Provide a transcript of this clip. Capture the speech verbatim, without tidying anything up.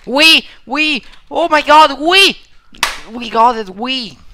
We, we, oh my god, we, we got it, we.